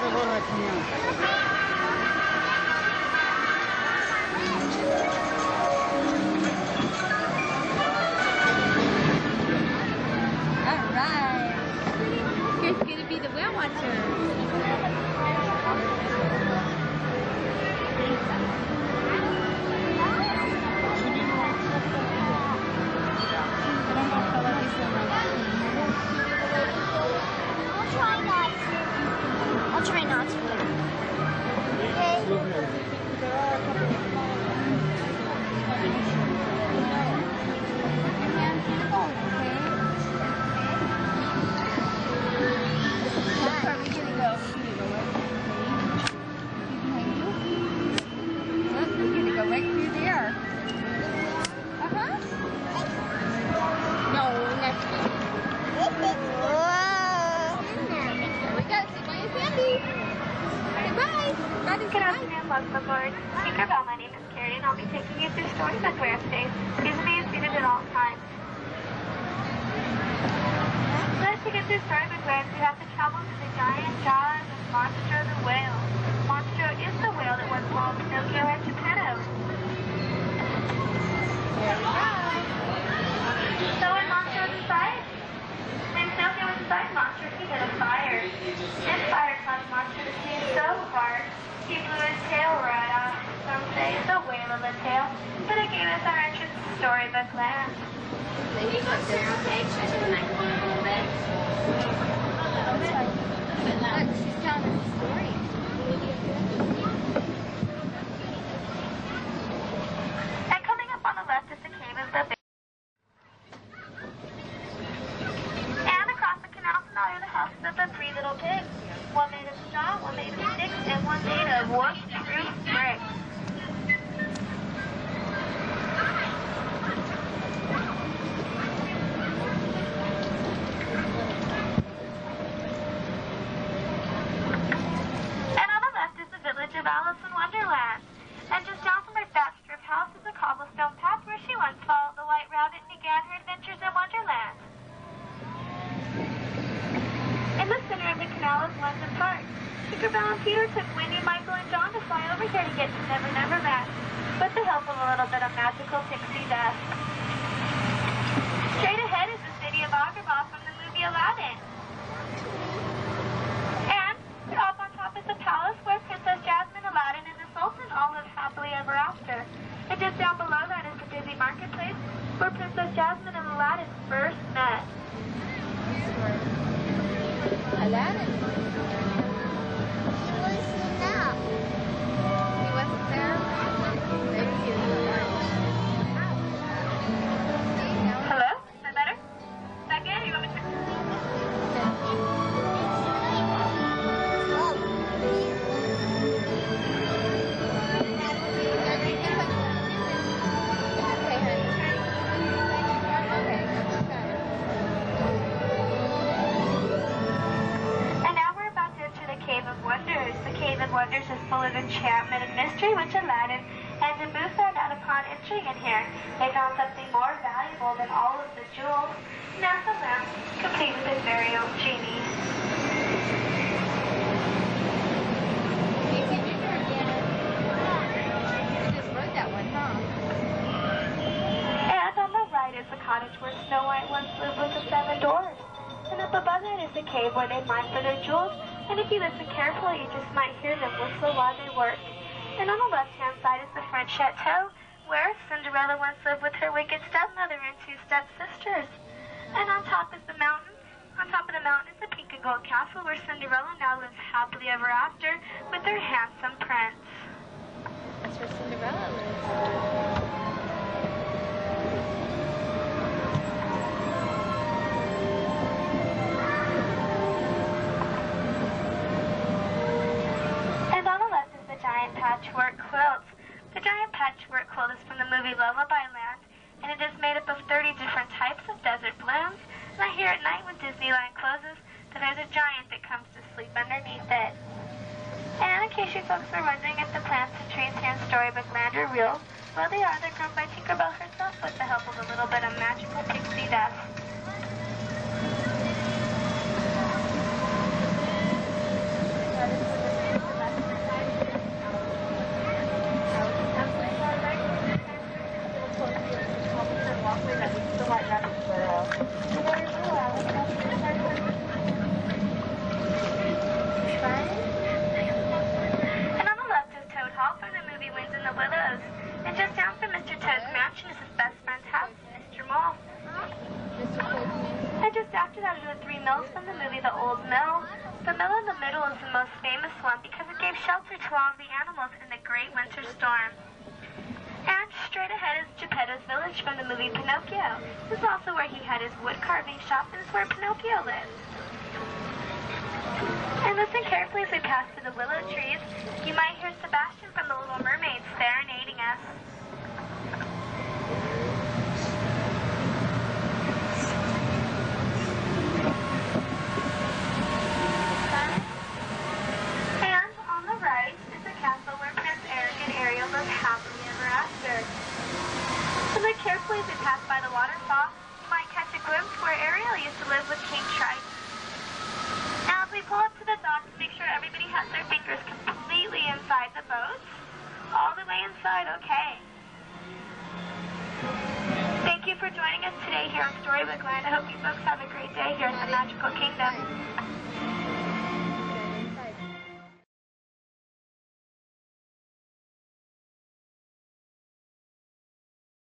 I'll try not to. Good afternoon, welcome aboard. Tinkerbell, my name is Carrie, and I'll be taking you through Storybook Land today. Please remain seated at all times. First, to get through Storybook Land, we have to travel to the giant jaws of Monstro the whale. Monstro is the whale that once swallowed Pinocchio and Geppetto. There we go. So when Monstro was inside, when Pinocchio was inside Monstro, he lit a fire. This fire caused Monstro to sneeze so hard, he blew his tail right off. Some say it's a whale of a tail, but it gave us our entrance to Storybook Land. Can you go down, okay? Should I do the microphone a little bit? Look, she's telling us a story. And coming up on the left is the cave of the bear. And across the canal are the houses of the three little pigs. One made of straw, one made of sticks, and one made of wood, spruce, bricks. And on the left is the village of Alice in Wonderland. And just down from her thatched roof house is a cobblestone path where she once followed the White Rabbit and began her adventures in Wonderland. In the center of the canal is London Park. Tinkerbell and Peter took Wendy, Michael, and John to fly over here to get to Never Never Land, with the help of a little bit of magical pixie dust. Straight ahead is the city of Agrabah from the movie Aladdin. And up on top is the palace where Princess Jasmine, Aladdin, and the Sultan all live happily ever after. And just down below that is the busy marketplace where Princess Jasmine and Aladdin first met. Aladdin. Where is he now? He wasn't there? Maybe he was there. Hello? Is that better? Is that good? You want me to... Wonders is full of enchantment and mystery, which Aladdin and Abu found out upon entering in here. They found something more valuable than all of the jewels, and that's a lamp, complete with his very own genie. And on the right is the cottage where Snow White once lived with the 7 dwarfs. And up above it is the cave where they mine for their jewels. And if you listen carefully, you just might hear them whistle while they work. And on the left-hand side is the French chateau, where Cinderella once lived with her wicked stepmother and 2 stepsisters. And on top is the mountain. On top of the mountain is the pink and gold castle, where Cinderella now lives happily ever after with her handsome prince. That's where Cinderella lives. Patchwork quilts. The giant patchwork quilt is from the movie Lullaby Land, and it is made up of 30 different types of desert blooms. And I hear at night when Disneyland closes that there's a giant that comes to sleep underneath it. And in case you folks are wondering if the plants and trees here in Storybook Land are real, well they are. They're grown by Tinkerbell herself with the help of a little bit of magical pixie dust. That is the most famous one because it gave shelter to all of the animals in the great winter storm. And straight ahead is Geppetto's village from the movie Pinocchio. This is also where he had his wood carving shop, and it's where Pinocchio lives. And listen carefully as we pass through the willow trees. You might hear Sebastian from the Little Mermaid serenading us. And on the right is the castle where Prince Eric and Ariel live happily ever after. So look carefully as we pass by the waterfall. You might catch a glimpse where Ariel used to live with King Triton. Now as we pull up to the dock to make sure everybody has their fingers completely inside the boat. All the way inside, okay. Thank you for joining us today here in Storybook Land. I hope you folks have a great day here in the Magical Kingdom.